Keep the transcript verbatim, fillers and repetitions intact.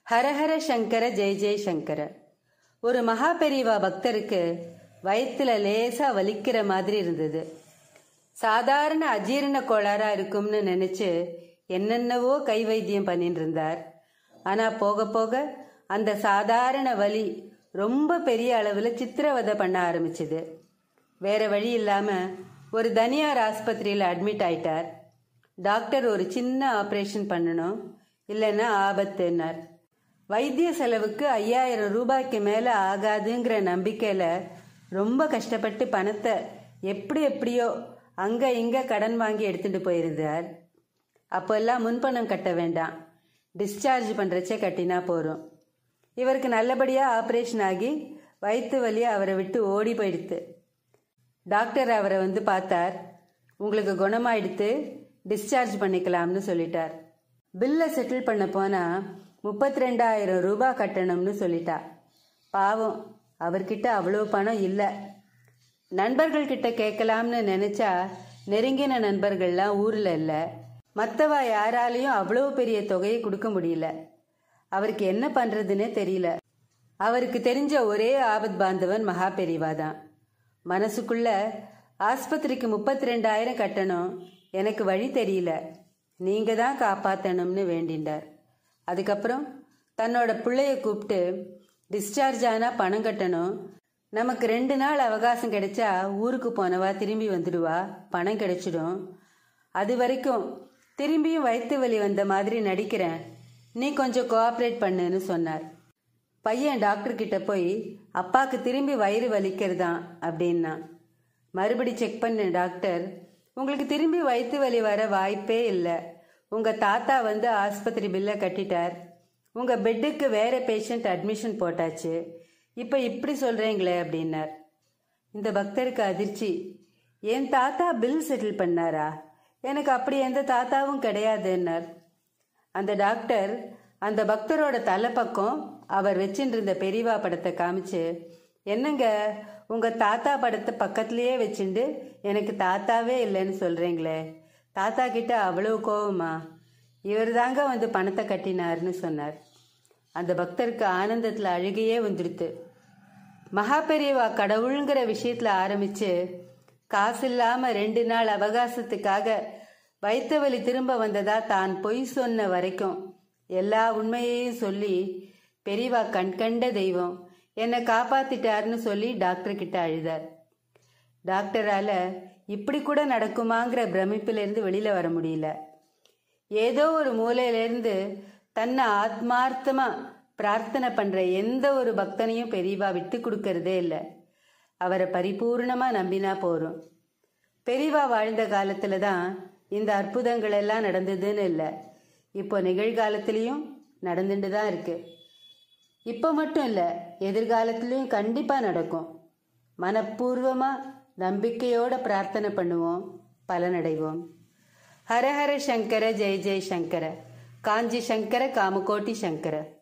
ஹரஹர சங்கர ஜெய ஜெய சங்கர. ஒரு மகா பெரியவா பக்தருக்கு வயிற்றுல லேசா வலிக்கிற மாதிரி இருந்தது. சாதாரண அஜீரண கோளாறா இருக்கும்னு நினைச்சு என்னென்னவோ கை வைத்தியம் பண்ணிட்டு இருந்தார். ஆனா போக போக அந்த சாதாரண வலி ரொம்ப பெரிய அளவுல சித்திரவதை பண்ண ஆரம்பிச்சது. வேற வழி இல்லாம ஒரு தனியார் ஆஸ்பத்திரியில அட்மிட் ஆயிட்டார். டாக்டர் ஒரு சின்ன ஆபரேஷன் பண்ணணும், இல்லைன்னா ஆபத்துன்னார். வைத்திய செலவுக்கு ஐயாயிரம் ரூபாய்க்கு மேல ஆகாதுங்கிற நம்பிக்கையில ரொம்ப கஷ்டப்பட்டு பணத்தை எப்படி எப்படியோ அங்க இங்க கடன் வாங்கி எடுத்துட்டு போயிருந்தார். அப்பெல்லாம் முன்பணம் கட்ட வேண்டாம், டிஸ்சார்ஜ் பண்றச்சே கட்டினா போறோம். இவருக்கு நல்லபடியா ஆபரேஷன் ஆகி வயிற்று வலி அவரை விட்டு ஓடி போயிடுத்து. டாக்டர் அவரை வந்து பார்த்தார். உங்களுக்கு குணமாயிடுத்து, டிஸ்சார்ஜ் பண்ணிக்கலாம்னு சொல்லிட்டார். பில்லை செட்டில் பண்ண போனா முப்பத்தி ரெண்டாயிரம் ரூபாய் கட்டணும்னு சொல்லிட்டா. பாவம், அவர்கிட்ட அவ்வளோ பணம் இல்லை. நண்பர்கள் கிட்ட கேட்கலாம்னு நினைச்சா நெருங்கின நண்பர்கள்லாம் ஊர்ல இல்லை. மற்றவா யாராலையும் அவ்வளோ பெரிய தொகையை கொடுக்க முடியல. அவருக்கு என்ன பண்றதுன்னே தெரியல. அவருக்கு தெரிஞ்ச ஒரே ஆபத் பாந்தவன் மகா பெரியவா தான். மனசுக்குள்ள ஆஸ்பத்திரிக்கு முப்பத்தி ரெண்டாயிரம் கட்டணும், எனக்கு வழி தெரியல, நீங்க தான் காப்பாத்தணும்னு வேண்டிண்டார். அதுக்கப்புறம் தன்னோட பிள்ளைய கூப்பிட்டு டிஸ்சார்ஜ் ஆனா பணம் கட்டணும், நமக்கு ரெண்டு நாள் அவகாசம் கிடைச்சா ஊருக்கு போனவா திரும்பி வந்துடுவா, பணம் கிடைச்சிடும், அது வரைக்கும் திரும்பியும் வயிற்று வலி வந்த மாதிரி நடிக்கிறேன், நீ கொஞ்சம் கோஆப்ரேட் பண்ணுன்னு சொன்னார். பையன் டாக்டர் கிட்ட போய் அப்பாக்கு திரும்பி வயிறு வலிக்கிறதான் அப்படின்னா. மறுபடி செக் பண்ண டாக்டர், உங்களுக்கு திரும்பி வயிற்று வலி வர வாய்ப்பே இல்லை, உங்க தாத்தா வந்து ஆஸ்பத்திரி பில்லை கட்டிட்டார், உங்க பெட்டுக்கு வேற பேஷண்ட் அட்மிஷன் போட்டாச்சு, இப்ப இப்படி சொல்றீங்களே அப்படின்னார். இந்த பக்தருக்கு அதிர்ச்சி. என் தாத்தா பில் செட்டில் பண்ணாரா? எனக்கு அப்படி எந்த தாத்தாவும் கிடையாதுன்னார். அந்த டாக்டர் அந்த பக்தரோட தலைப்பக்கம் அவர் வச்சுட்டு இருந்த பெரியவா படத்தை காமிச்சு, என்னங்க உங்க தாத்தா படத்தை பக்கத்திலேயே வச்சுண்டு எனக்கு தாத்தாவே இல்லைன்னு சொல்றீங்களே, தாத்தா கிட்ட அவ்வளவு கோவமா? இவர் தாங்க வந்து பணத்தை கட்டினார்னு சொன்னார். அந்த பக்தருக்கு ஆனந்தத்துல அழுகையே வந்துடுத்து. மகா பெரியவா கடவுளுங்கிற விஷயத்துல ஆரம்பிச்சு காசு இல்லாம ரெண்டு நாள் அவகாசத்துக்காக வயிற்று வலி திரும்ப வந்ததா தான் பொய் சொன்ன வரைக்கும் எல்லா உண்மையையும் சொல்லி பெரியவா கண்கண்ட தெய்வம் என்னை காப்பாத்திட்டாருன்னு சொல்லி டாக்டர் கிட்ட அழுதார். டாக்டரால இப்படி கூட நடக்குமாங்கிற பிரமிப்பிலிருந்து வெளியில வர முடியல. ஏதோ ஒரு மூலையிலிருந்து தன்னை ஆத்மார்த்தமா பிரார்த்தனை பண்ற எந்த ஒரு பக்தனையும் பெரியவா விட்டு கொடுக்கறதே இல்லை. அவரை பரிபூர்ணமா நம்பினா போறோம். பெரியவா வாழ்ந்த காலத்துல தான் இந்த அற்புதங்கள் எல்லாம் நடந்ததுன்னு இல்லை, இப்போ நிகழ்காலத்திலையும் நடந்துட்டு தான் இருக்கு. இப்போ மட்டும் இல்லை, எதிர்காலத்திலையும் கண்டிப்பா நடக்கும். மனப்பூர்வமா நம்பிக்கையோட பிரார்த்தனை பண்ணுவோம், பலனடைவோம். ஹரஹர சங்கர ஜெய ஜெய சங்கர. காஞ்சி சங்கர காமகோட்டி சங்கர.